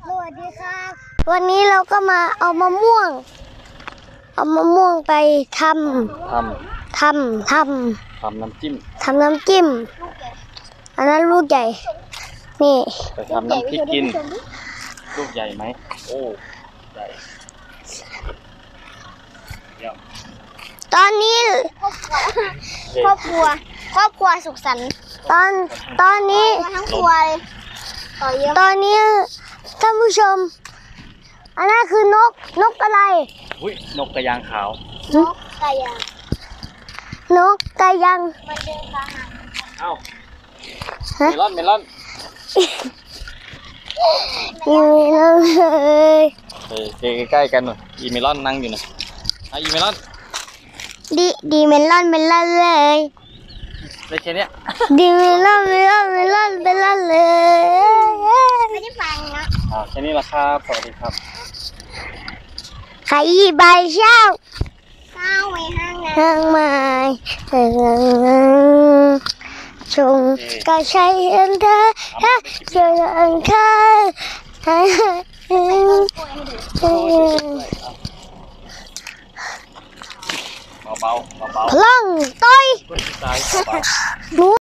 สวัสดีครับวันนี้เราก็มาเอามะม่วงไปทำน้ำจิ้มอันนั้นลูกใหญ่นี่ไปทำน้ำพริกกินลูกใหญ่ไหมโอ้ใหญ่เยี่ยมตอนนี้ครอบครัวสุขสันต์ตอนนี้ทั้งครัวเลยตอนนี้ท่านผู้ชมอันนั้นคือนกอะไรอุ้ยนกกระยางขาวนกกระยางมันเดินมาหาเอ้าเมลอนอยู่เลยใกล้ๆกันหน่อยอีเมลอนนั่งอยู่นะอีเมลอนดีเมลอนเลยได้แค่นี้ดีเมลอนเลยไม่ได้ฟังนะแค่นี้ละครับสวัสดีครับขายใบเช่าไว้ห้างไม้ชงก็ใช้เงินเธอเชื่อเงินเธอเบาพลังต้อย